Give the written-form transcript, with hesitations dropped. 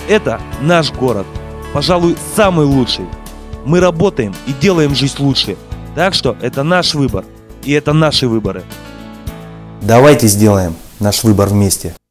Это наш город, пожалуй, самый лучший. Мы работаем и делаем жизнь лучше, так что это наш выбор, и это наши выборы. Давайте сделаем наш выбор вместе.